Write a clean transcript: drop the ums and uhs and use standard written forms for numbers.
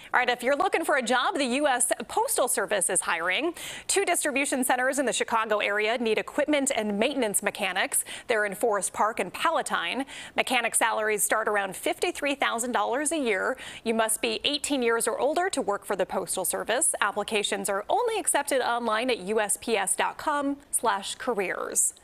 All right, if you're looking for a job, the U.S. Postal Service is hiring. 2 distribution centers in the Chicago area need equipment and maintenance mechanics. They're in Forest Park and Palatine. Mechanic salaries start around $53,000 a year. You must be 18 years or older to work for the Postal Service. Applications are only accepted online at USPS.com/careers.